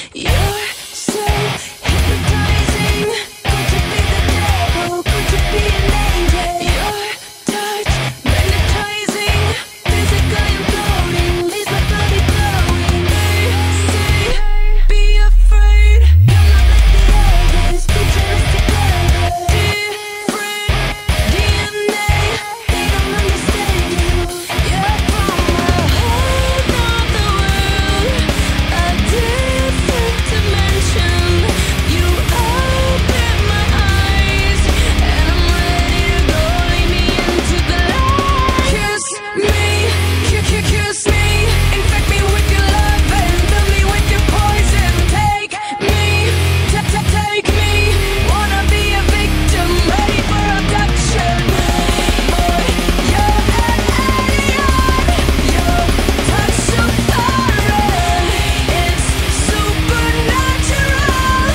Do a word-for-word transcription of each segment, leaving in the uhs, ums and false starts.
You're so hypnotizing. Could you be the devil? Could you be an angel? Your touch magnetizing. Physically imploding, leaves my body glowing. They say, be afraid. You're not like the others, futuristic lovers. Different D N A, they don't understand you. You're from a whole nother world, a different dimension. You open my eyes, and I'm ready to go. Lead me into the light. Kiss me, kiss, kiss, kiss me. Infect me with your love and fill me with your poison. Take me, ta ta take me. Wanna be a victim, ready for abduction. Boy, you're an alien. Your touch so foreign. It's supernatural,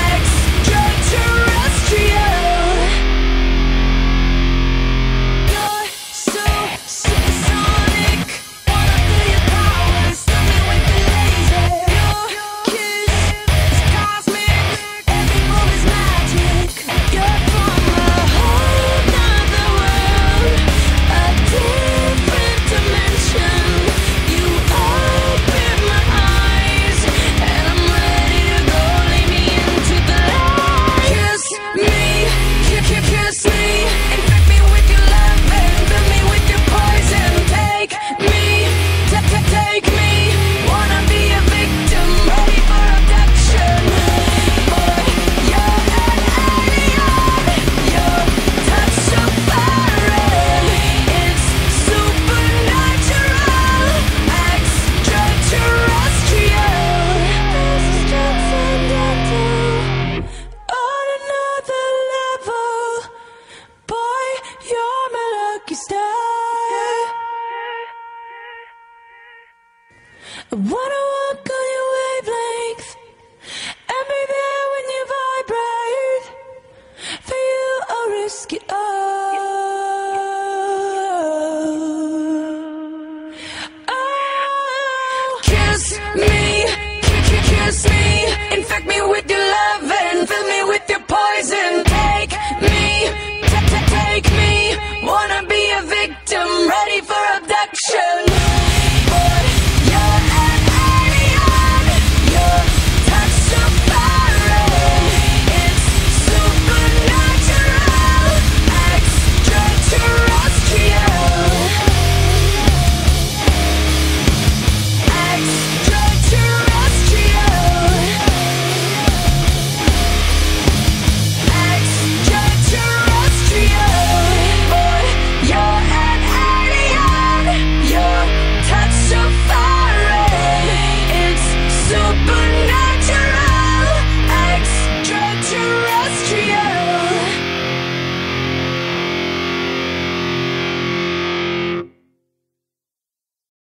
extraterrestrial. You're so supersonic. Wanna feel your powers, fill me with your laser. Your kiss is cosmic. Every move is magic. You're from a whole nother world, a different dimension. You open my eyes, and I'm ready to go. Lead me into the light. Kiss me, kiss, kiss, kiss me. Infect me with your love and fill me with your poison. Take me, ta ta take me. Wanna be a victim, ready for abduction. Boy, you're an alien. Your touch so foreign. It's supernatural, extraterrestrial. This is transcendental, on another level. Boy, you're my lucky star. I wanna walk on your wavelength and be there when you vibrate. For you, I'll risk it all. Oh, kiss me, kiss, kiss, kiss me. Infect me with your